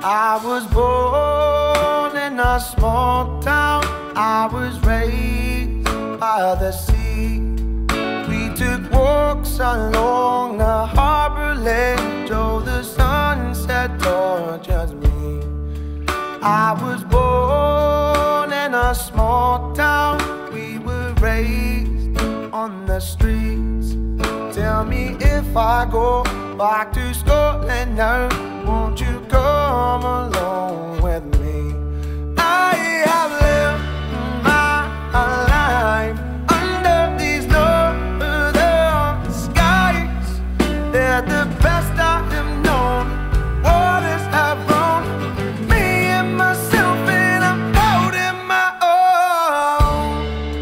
I was born in a small town. I was raised by the sea. We took walks along the harbor ledge. Oh, the sunset tortures me. I was born in a small town. We were raised on the streets. Tell me if I go back to Scotland now, won't you come along with me? I have lived my life under these northern skies. They're the best I have known. Waters have grown me and myself, and I'm holding my own.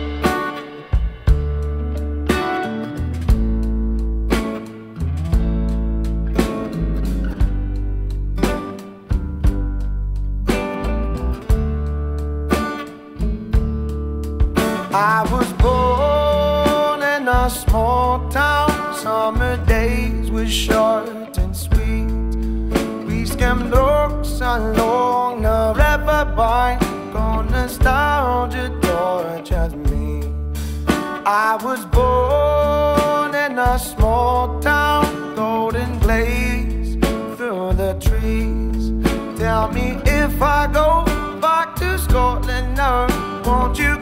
I was born in a small town. Summer days were short and sweet. We skimmed brooks along the riverbank. On nostalgia tortures me. I was born in a small town. Golden glaze through the trees. Tell me if I go back to Scotland now, won't you